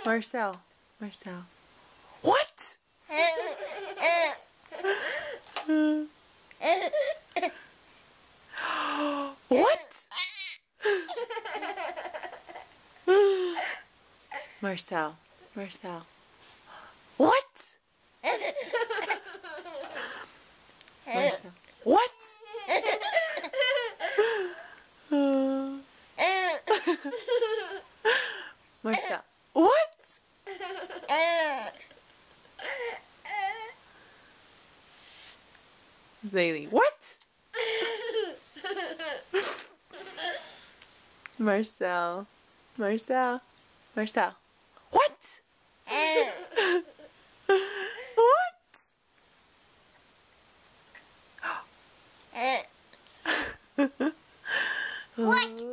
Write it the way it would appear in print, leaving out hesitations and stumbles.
Marcel. Marcel. What? What? Marcel. Marcel. What? Marcel. What? Marcel. What? Zaylee. What? Marcel. Marcel. Marcel. What? What? What?